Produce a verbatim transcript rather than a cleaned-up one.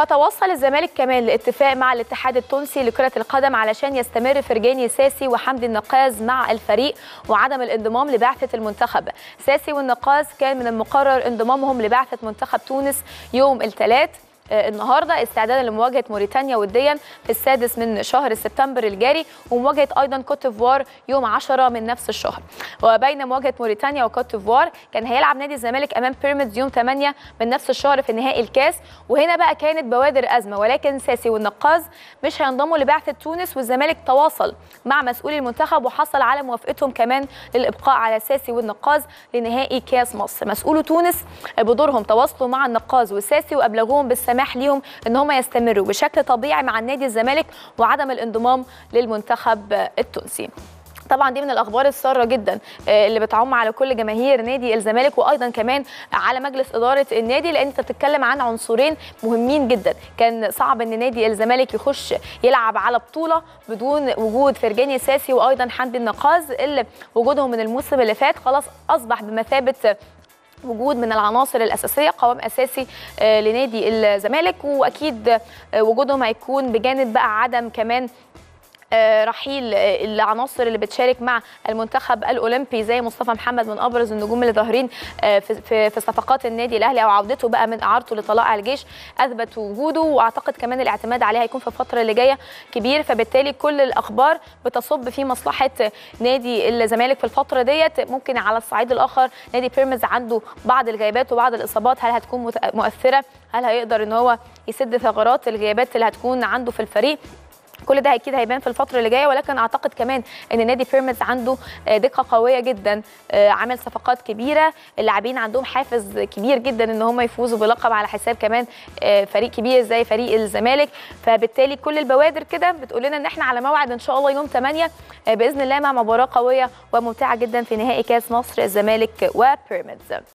فتوصل الزمالك كمان لاتفاق مع الاتحاد التونسي لكرة القدم علشان يستمر فرجاني ساسي وحمدي النقاز مع الفريق وعدم الانضمام لبعثة المنتخب. ساسي والنقاز كان من المقرر انضمامهم لبعثة منتخب تونس يوم الثلاث النهارده استعدادا لمواجهه موريتانيا وديا في السادس من شهر سبتمبر الجاري، ومواجهه ايضا كوت ديفوار يوم عشرة من نفس الشهر. وبين مواجهه موريتانيا وكوت ديفوار كان هيلعب نادي الزمالك امام بيراميدز يوم ثمانية من نفس الشهر في نهائي الكاس، وهنا بقى كانت بوادر ازمه، ولكن ساسي والنقاز مش هينضموا لبعثه تونس، والزمالك تواصل مع مسؤولي المنتخب وحصل على موافقتهم كمان للابقاء على ساسي والنقاز لنهائي كاس مصر. مسؤولو تونس بدورهم تواصلوا مع النقاز وساسي وابلغوهم بالسماح ليهم ان هم يستمروا بشكل طبيعي مع النادي الزمالك وعدم الانضمام للمنتخب التونسي. طبعا دي من الاخبار الساره جدا اللي بتعم على كل جماهير نادي الزمالك وايضا كمان على مجلس اداره النادي، لان انت بتتكلم عن عنصرين مهمين جدا. كان صعب ان نادي الزمالك يخش يلعب على بطوله بدون وجود فرجاني ساسي وايضا حمدي النقاز اللي وجودهم من الموسم اللي فات خلاص اصبح بمثابه وجود من العناصر الاساسيه، قوام اساسي لنادي الزمالك، واكيد وجودهم هيكون بجانب بقى عدم كمان رحيل العناصر اللي بتشارك مع المنتخب الاولمبي زي مصطفى محمد من ابرز النجوم اللي ظاهرين في في صفقات النادي الاهلي او عودته بقى من اعارته لطلائع الجيش، اثبت وجوده، واعتقد كمان الاعتماد عليه هيكون في الفتره اللي جايه كبير. فبالتالي كل الاخبار بتصب في مصلحه نادي الزمالك في الفتره ديت. ممكن على الصعيد الاخر نادي بيراميدز عنده بعض الغيابات وبعض الاصابات، هل هتكون مؤثره؟ هل هيقدر ان هو يسد ثغرات الغيابات اللي هتكون عنده في الفريق؟ كل ده اكيد هيبان في الفتره اللي جايه، ولكن اعتقد كمان ان نادي بيراميدز عنده دقه قويه جدا، عامل صفقات كبيره، اللاعبين عندهم حافز كبير جدا ان هم يفوزوا بلقب على حساب كمان فريق كبير زي فريق الزمالك. فبالتالي كل البوادر كده بتقول لنا ان احنا على موعد ان شاء الله يوم ثمانية باذن الله مع مباراه قويه وممتعه جدا في نهائي كاس مصر الزمالك وبيراميدز.